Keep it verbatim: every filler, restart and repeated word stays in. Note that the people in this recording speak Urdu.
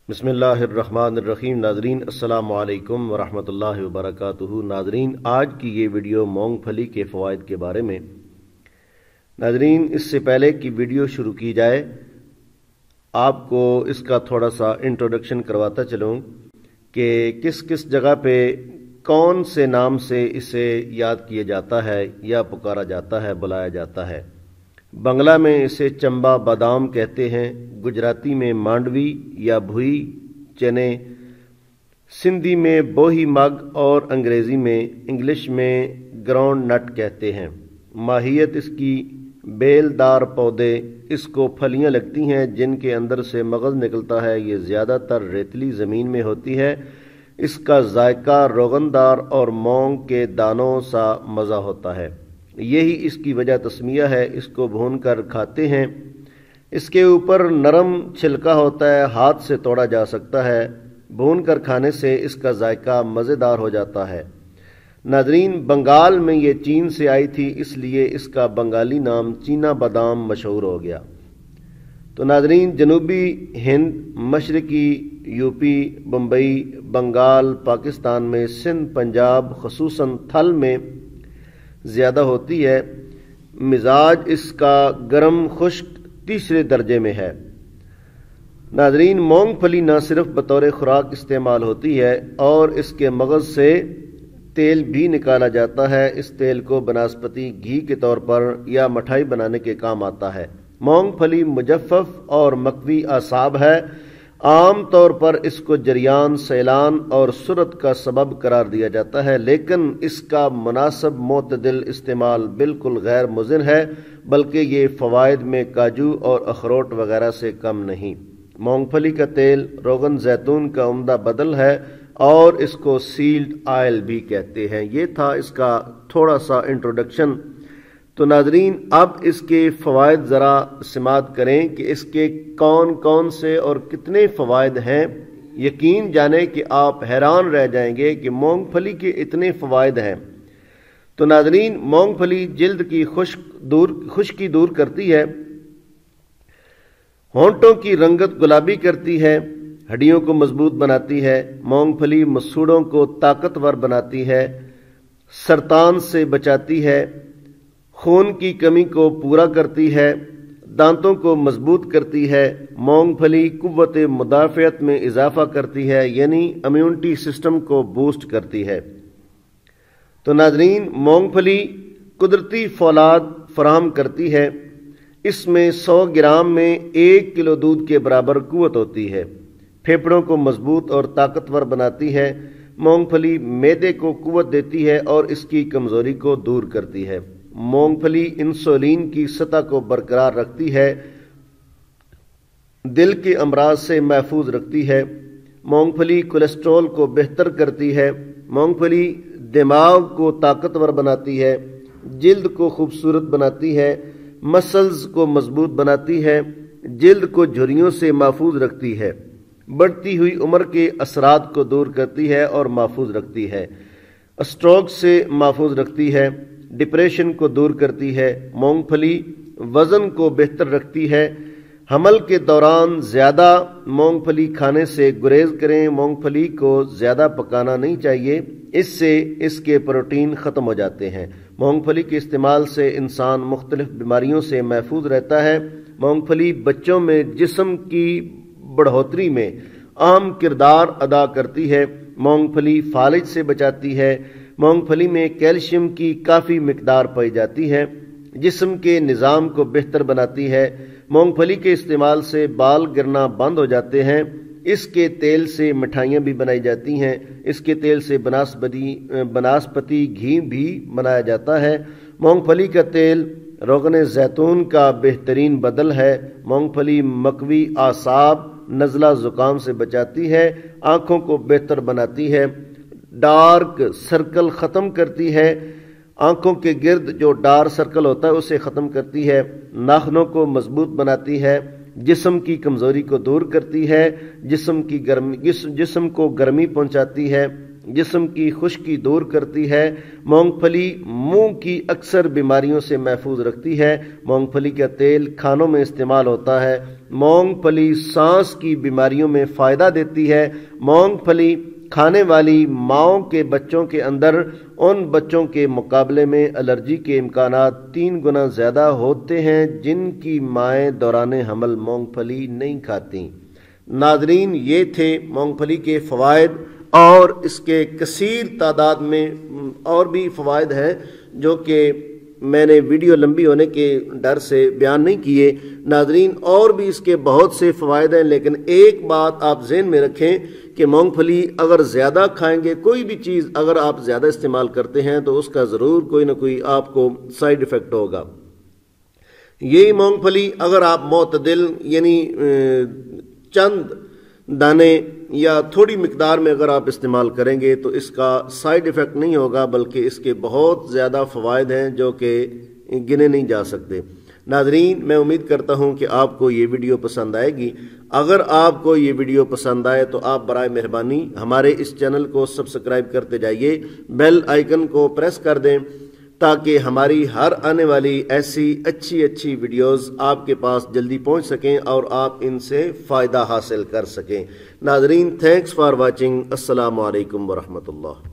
بسم اللہ الرحمن الرحیم۔ ناظرین السلام علیکم ورحمۃ اللہ وبرکاتہ۔ ناظرین آج کی یہ ویڈیو مونگ پھلی کے فوائد کے بارے میں۔ ناظرین اس سے پہلے کہ ویڈیو شروع کی جائے آپ کو اس کا تھوڑا سا انٹروڈکشن کرواتا چلوں کہ کس کس جگہ پہ کون سے نام سے اسے یاد کیا جاتا ہے یا پکارا جاتا ہے، بلایا جاتا ہے۔ بنگلہ میں اسے چمبا بادام کہتے ہیں، گجراتی میں مانڈوی یا بھوئی چنے، سندھی میں بوہی مگ اور انگریزی میں انگلش میں گراؤنڈ نٹ کہتے ہیں۔ ماہیت اس کی بیل دار پودے، اس کو پھلیاں لگتی ہیں جن کے اندر سے مغز نکلتا ہے۔ یہ زیادہ تر ریتلی زمین میں ہوتی ہے۔ اس کا ذائقہ روغن دار اور مونگ کے دانوں سا مزہ ہوتا ہے، یہی اس کی وجہ تسمیہ ہے۔ اس کو بھون کر کھاتے ہیں۔ اس کے اوپر نرم چھلکا ہوتا ہے، ہاتھ سے توڑا جا سکتا ہے۔ بھون کر کھانے سے اس کا ذائقہ مزیدار ہو جاتا ہے۔ ناظرین بنگال میں یہ چین سے آئی تھی، اس لیے اس کا بنگالی نام چینا بادام مشہور ہو گیا۔ تو ناظرین جنوبی ہند، مشرقی یو پی، بمبئی، بنگال، پاکستان میں سندھ، پنجاب خصوصاً تھل میں زیادہ ہوتی ہے۔ مزاج اس کا گرم خشک تیسرے درجے میں ہے۔ ناظرین مونگ پھلی نہ صرف بطور خوراک استعمال ہوتی ہے اور اس کے مغز سے تیل بھی نکالا جاتا ہے۔ اس تیل کو بناسپتی گھی کے طور پر یا مٹھائی بنانے کے کام آتا ہے۔ مونگ پھلی مجفف اور مقوی اعصاب ہے۔ عام طور پر اس کو جریان، سیلان اور سرعت کا سبب قرار دیا جاتا ہے، لیکن اس کا مناسب معتدل استعمال بالکل غیر مضر ہے، بلکہ یہ فوائد میں کاجو اور اخروٹ وغیرہ سے کم نہیں۔ مونگ پھلی کا تیل روغن زیتون کا عمدہ بدل ہے اور اس کو سیلڈ آئل بھی کہتے ہیں۔ یہ تھا اس کا تھوڑا سا انٹروڈکشن۔ تو ناظرین اب اس کے فوائد ذرا سماعت کریں کہ اس کے کون کون سے اور کتنے فوائد ہیں۔ یقین جانیں کہ آپ حیران رہ جائیں گے کہ مونگ پھلی کے اتنے فوائد ہیں۔ تو ناظرین مونگ پھلی جلد کی خشک دور خشکی دور کرتی ہے، ہونٹوں کی رنگت گلابی کرتی ہے، ہڈیوں کو مضبوط بناتی ہے۔ مونگ پھلی مسوڑوں کو طاقتور بناتی ہے، سرطان سے بچاتی ہے، خون کی کمی کو پورا کرتی ہے، دانتوں کو مضبوط کرتی ہے۔ مونگ پھلی قوت مدافعت میں اضافہ کرتی ہے، یعنی امیونٹی سسٹم کو بوسٹ کرتی ہے۔ تو ناظرین مونگ پھلی قدرتی فولاد فراہم کرتی ہے۔ اس میں سو گرام میں ایک کلو دودھ کے برابر قوت ہوتی ہے۔ پھیپھڑوں کو مضبوط اور طاقتور بناتی ہے۔ مونگ پھلی معدے کو قوت دیتی ہے اور اس کی کمزوری کو دور کرتی ہے۔ مونگ پھلی انسولین کی سطح کو برقرار رکھتی ہے، دل کے امراض سے محفوظ رکھتی ہے۔ مونگ پھلی کولیسٹرول کو بہتر کرتی ہے۔ مونگ پھلی دماغ کو طاقتور بناتی ہے، جلد کو خوبصورت بناتی ہے، مسلز کو مضبوط بناتی ہے، جلد کو جھریوں سے محفوظ رکھتی ہے، بڑھتی ہوئی عمر کے اثرات کو دور کرتی ہے اور محفوظ رکھتی ہے، اسٹروک سے محفوظ رکھتی ہے، ڈپریشن کو دور کرتی ہے۔ مونگ پھلی وزن کو بہتر رکھتی ہے۔ حمل کے دوران زیادہ مونگ پھلی کھانے سے گریز کریں۔ مونگ پھلی کو زیادہ پکانا نہیں چاہیے، اس سے اس کے پروٹین ختم ہو جاتے ہیں۔ مونگ پھلی کے استعمال سے انسان مختلف بیماریوں سے محفوظ رہتا ہے۔ مونگ پھلی بچوں میں جسم کی بڑھوتری میں اہم کردار ادا کرتی ہے۔ مونگ پھلی فالج سے بچاتی ہے۔ مونگ پھلی میں کیلشیم کی کافی مقدار پائی جاتی ہے، جسم کے نظام کو بہتر بناتی ہے۔ مونگ پھلی کے استعمال سے بال گرنا بند ہو جاتے ہیں۔ اس کے تیل سے مٹھائیاں بھی بنائی جاتی ہیں۔ اس کے تیل سے بناسپتی بناسپتی گھی بھی بنایا جاتا ہے۔ مونگ پھلی کا تیل روغن زیتون کا بہترین بدل ہے۔ مونگ پھلی مقوی اعصاب، نزلہ زکام سے بچاتی ہے، آنکھوں کو بہتر بناتی ہے، ڈارک سرکل ختم کرتی ہے، آنکھوں کے گرد جو ڈارک سرکل ہوتا ہے اسے ختم کرتی ہے، ناخنوں کو مضبوط بناتی ہے، جسم کی کمزوری کو دور کرتی ہے، جسم کی گرمی جسم کو گرمی پہنچاتی ہے، جسم کی خشکی دور کرتی ہے۔ مونگ پھلی منہ کی اکثر بیماریوں سے محفوظ رکھتی ہے۔ مونگ پھلی کا تیل کھانوں میں استعمال ہوتا ہے۔ مونگ پھلی سانس کی بیماریوں میں فائدہ دیتی ہے۔ مونگ پھلی کھانے والی ماؤں کے بچوں کے اندر ان بچوں کے مقابلے میں الرجی کے امکانات تین گنا زیادہ ہوتے ہیں جن کی مائیں دوران حمل مونگ پھلی نہیں کھاتی۔ ناظرین، یہ تھے مونگ پھلی کے فوائد، اور اس کے کثیر تعداد میں اور بھی فوائد ہیں جو کہ میں نے ویڈیو لمبی ہونے کے ڈر سے بیان نہیں کیے۔ ناظرین، اور بھی اس کے بہت سے فوائد ہیں، لیکن ایک بات آپ ذہن میں رکھیں کہ مونگ پھلی اگر زیادہ کھائیں گے، کوئی بھی چیز اگر آپ زیادہ استعمال کرتے ہیں تو اس کا ضرور کوئی نہ کوئی آپ کو سائیڈ ایفیکٹ ہوگا۔ یہی مونگ پھلی اگر آپ معتدل یعنی چند دانے یا تھوڑی مقدار میں اگر آپ استعمال کریں گے تو اس کا سائیڈ ایفیکٹ نہیں ہوگا، بلکہ اس کے بہت زیادہ فوائد ہیں جو کہ گنے نہیں جا سکتے۔ ناظرین، میں امید کرتا ہوں کہ آپ کو یہ ویڈیو پسند آئے گی۔ اگر آپ کو یہ ویڈیو پسند آئے تو آپ برائے مہربانی ہمارے اس چینل کو سبسکرائب کرتے جائیے، بیل آئیکن کو پریس کر دیں تاکہ ہماری ہر آنے والی ایسی اچھی اچھی ویڈیوز آپ کے پاس جلدی پہنچ سکیں اور آپ ان سے فائدہ حاصل کر سکیں۔ ناظرین، تھینکس فار واچنگ۔ السلام علیکم ورحمۃ اللہ۔